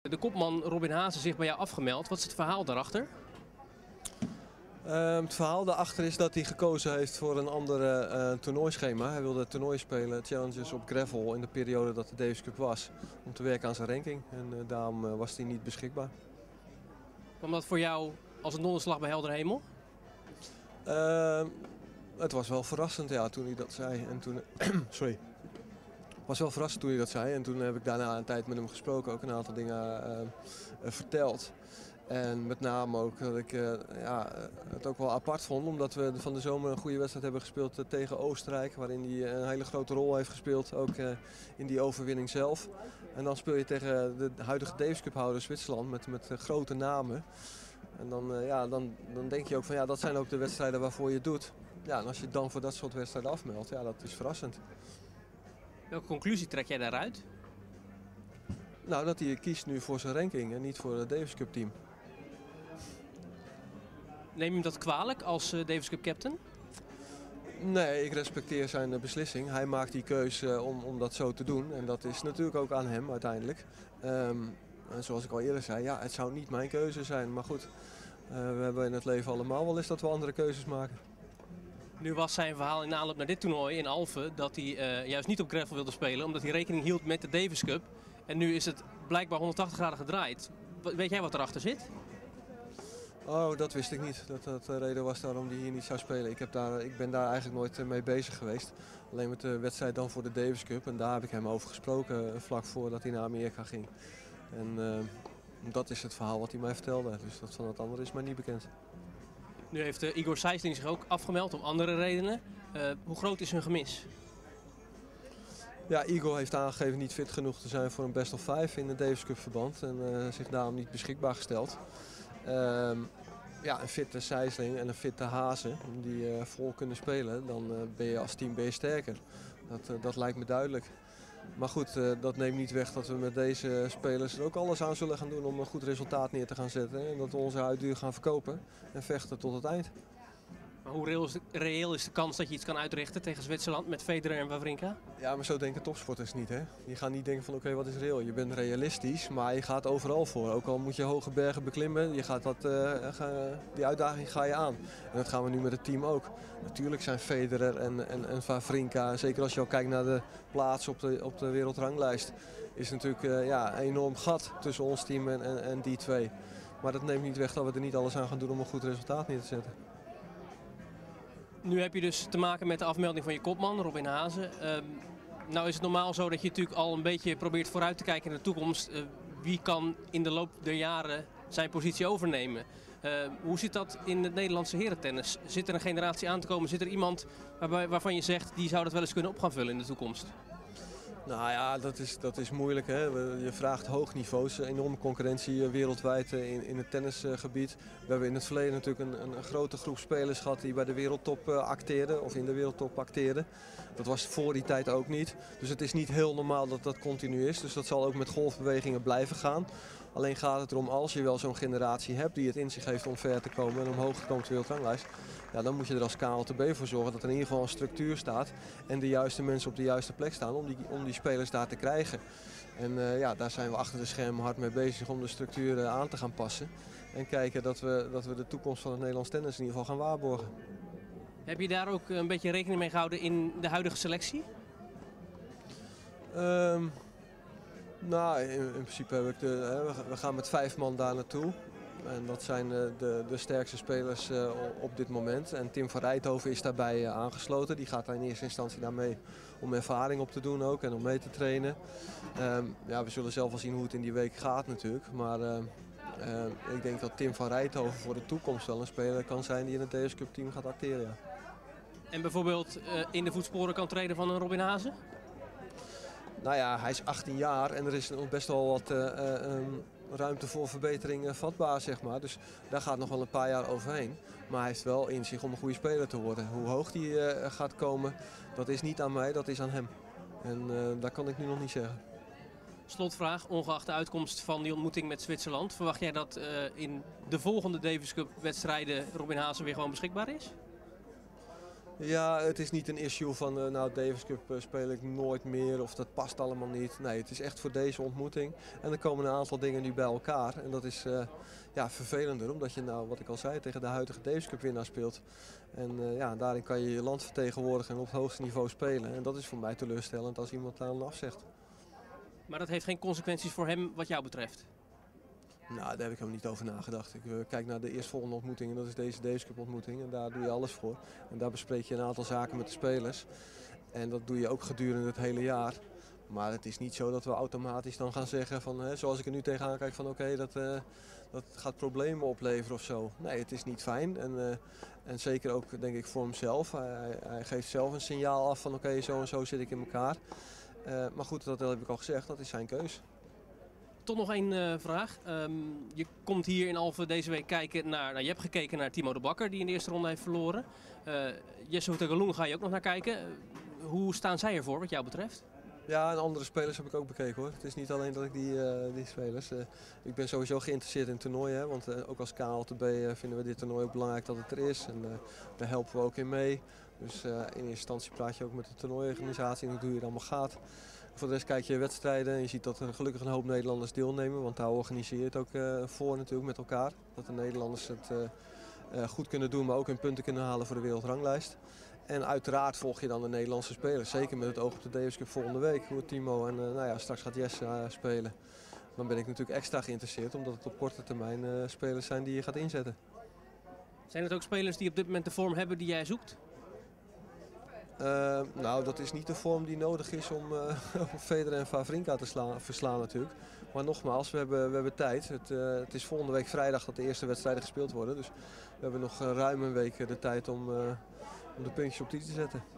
De kopman Robin Haase zich bij jou afgemeld. Wat is het verhaal daarachter? Het verhaal daarachter is dat hij gekozen heeft voor een ander toernooischema. Hij wilde toernooien spelen, challenges op gravel in de periode dat de Davis Cup was. Om te werken aan zijn ranking en daarom was hij niet beschikbaar. Kwam dat voor jou als een donderslag bij helder hemel? Het was wel verrassend toen hij dat zei. En toen, sorry. Het was wel verrassend toen hij dat zei en toen heb ik daarna een tijd met hem gesproken, ook een aantal dingen verteld. En met name ook dat ik het ook wel apart vond, omdat we van de zomer een goede wedstrijd hebben gespeeld tegen Oostenrijk. Waarin hij een hele grote rol heeft gespeeld, ook in die overwinning zelf. En dan speel je tegen de huidige Davis Cup houder Zwitserland met grote namen. En dan denk je ook van dat zijn ook de wedstrijden waarvoor je het doet. Ja, en als je dan voor dat soort wedstrijden afmeldt, dat is verrassend. Welke conclusie trek jij daaruit? Nou, dat hij kiest nu voor zijn ranking en niet voor het Davis Cup team. Neem je hem dat kwalijk als Davis Cup captain? Nee, ik respecteer zijn beslissing. Hij maakt die keus om dat zo te doen. En dat is natuurlijk ook aan hem uiteindelijk. En zoals ik al eerder zei, het zou niet mijn keuze zijn. Maar goed, we hebben in het leven allemaal wel eens dat we andere keuzes maken. Nu was zijn verhaal in aanloop naar dit toernooi in Alphen dat hij juist niet op gravel wilde spelen. Omdat hij rekening hield met de Davis Cup. En nu is het blijkbaar 180 graden gedraaid. Weet jij wat erachter zit? Oh, dat wist ik niet. Dat de reden was waarom hij hier niet zou spelen. Ik ben daar eigenlijk nooit mee bezig geweest. Alleen met de wedstrijd dan voor de Davis Cup. En daar heb ik hem over gesproken vlak voordat hij naar Amerika ging. En dat is het verhaal wat hij mij vertelde. Dus dat van het andere is mij niet bekend. Nu heeft Igor Sijsling zich ook afgemeld om andere redenen. Hoe groot is hun gemis? Ja, Igor heeft aangegeven niet fit genoeg te zijn voor een best of 5 in het Davis Cup verband. En zich daarom niet beschikbaar gesteld. Een fitte Sijsling en een fitte Haase die vol kunnen spelen, dan ben je als team sterker. Dat lijkt me duidelijk. Maar goed, dat neemt niet weg dat we met deze spelers er ook alles aan zullen gaan doen om een goed resultaat neer te gaan zetten. En dat we onze huid duur gaan verkopen en vechten tot het eind. Maar hoe reëel is de kans dat je iets kan uitrichten tegen Zwitserland met Federer en Wawrinka? Ja, maar zo denken topsporters niet, hè. Die gaan niet denken van oké, wat is reëel? Je bent realistisch, maar je gaat overal voor. Ook al moet je hoge bergen beklimmen, je gaat die uitdaging ga je aan. En dat gaan we nu met het team ook. Natuurlijk zijn Federer en Wawrinka, zeker als je ook kijkt naar de plaats op de wereldranglijst, is natuurlijk een enorm gat tussen ons team en die twee. Maar dat neemt niet weg dat we er niet alles aan gaan doen om een goed resultaat neer te zetten. Nu heb je dus te maken met de afmelding van je kopman, Robin Haase. Nou is het normaal zo dat je natuurlijk al een beetje probeert vooruit te kijken naar de toekomst. Wie kan in de loop der jaren zijn positie overnemen? Hoe zit dat in het Nederlandse herentennis? Zit er een generatie aan te komen? Zit er iemand waarvan je zegt die zou dat wel eens kunnen op gaan vullen in de toekomst? Nou ja, dat is moeilijk. Hè? Je vraagt hoog niveaus, enorme concurrentie wereldwijd in het tennisgebied. We hebben in het verleden natuurlijk een grote groep spelers gehad die bij de wereldtop acteerden of in de wereldtop acteerden. Dat was voor die tijd ook niet. Dus het is niet heel normaal dat dat continu is. Dus dat zal ook met golfbewegingen blijven gaan. Alleen gaat het erom, als je wel zo'n generatie hebt die het in zich heeft om ver te komen en omhoog te komen op de wereldranglijst, dan moet je er als KNLTB voor zorgen dat er in ieder geval een structuur staat en de juiste mensen op de juiste plek staan om die spelers daar te krijgen. En daar zijn we achter de schermen hard mee bezig om de structuur aan te gaan passen en kijken dat we de toekomst van het Nederlands tennis in ieder geval gaan waarborgen. Heb je daar ook een beetje rekening mee gehouden in de huidige selectie? Nou, in principe heb ik we gaan met 5 man daar naartoe. En dat zijn de sterkste spelers op dit moment. En Tim van Rijthoven is daarbij aangesloten. Die gaat daar in eerste instantie naar mee om ervaring op te doen ook en om mee te trainen. We zullen zelf wel zien hoe het in die week gaat natuurlijk. Maar ik denk dat Tim van Rijthoven voor de toekomst wel een speler kan zijn die in het Davis Cup team gaat acteren. Ja. En bijvoorbeeld in de voetsporen kan treden van een Robin Haase? Nou ja, hij is 18 jaar en er is nog best wel wat ruimte voor verbetering vatbaar, zeg maar. Dus daar gaat nog wel een paar jaar overheen. Maar hij heeft wel in zich om een goede speler te worden. Hoe hoog die gaat komen, dat is niet aan mij, dat is aan hem. En dat kan ik nu nog niet zeggen. Slotvraag, ongeacht de uitkomst van die ontmoeting met Zwitserland. Verwacht jij dat in de volgende Davis Cup wedstrijden Robin Haase weer gewoon beschikbaar is? Ja, het is niet een issue van nou Davis Cup speel ik nooit meer of dat past allemaal niet. Nee, het is echt voor deze ontmoeting. En er komen een aantal dingen nu bij elkaar. En dat is ja, vervelender omdat je nou, wat ik al zei, tegen de huidige Davis Cup winnaar speelt. En ja, daarin kan je je land vertegenwoordigen en op het hoogste niveau spelen. En dat is voor mij teleurstellend als iemand daar dan afzegt. Maar dat heeft geen consequenties voor hem wat jou betreft? Nou, daar heb ik helemaal niet over nagedacht. Ik kijk naar de eerstvolgende ontmoeting en dat is deze Davis Cup ontmoeting. En daar doe je alles voor. En daar bespreek je een aantal zaken met de spelers. En dat doe je ook gedurende het hele jaar. Maar het is niet zo dat we automatisch dan gaan zeggen van, zoals ik er nu tegenaan kijk, van oké, dat gaat problemen opleveren of zo. Nee, het is niet fijn. En zeker ook denk ik voor hemzelf. Hij geeft zelf een signaal af van oké, zo en zo zit ik in elkaar. Maar goed, dat heb ik al gezegd, dat is zijn keus. Toch nog één vraag. Je komt hier in Alphen deze week kijken naar... Nou, je hebt gekeken naar Timo de Bakker, die in de eerste ronde heeft verloren. Jesse Houtagaloen ga je ook nog naar kijken. Hoe staan zij ervoor wat jou betreft? Ja, en andere spelers heb ik ook bekeken hoor. Het is niet alleen dat ik die spelers... ik ben sowieso geïnteresseerd in toernooien. Hè, want ook als KLTB vinden we dit toernooi ook belangrijk dat het er is. En daar helpen we ook in mee. Dus in eerste instantie praat je ook met de toernooiorganisatie en hoe het allemaal gaat. Voor de rest kijk je wedstrijden en je ziet dat er gelukkig een hoop Nederlanders deelnemen. Want daar organiseer je het ook voor natuurlijk met elkaar. Dat de Nederlanders het goed kunnen doen, maar ook hun punten kunnen halen voor de wereldranglijst. En uiteraard volg je dan de Nederlandse spelers. Zeker met het oog op de Davis Cup volgende week. Hoe Timo en nou ja, straks gaat Jesse spelen. Dan ben ik natuurlijk extra geïnteresseerd. Omdat het op korte termijn spelers zijn die je gaat inzetten. Zijn het ook spelers die op dit moment de vorm hebben die jij zoekt? Nou, dat is niet de vorm die nodig is om Federer en Wawrinka te verslaan natuurlijk. Maar nogmaals, we hebben tijd. Het is volgende week vrijdag dat de eerste wedstrijden gespeeld worden. Dus we hebben nog ruim een week de tijd om de puntjes op die te zetten.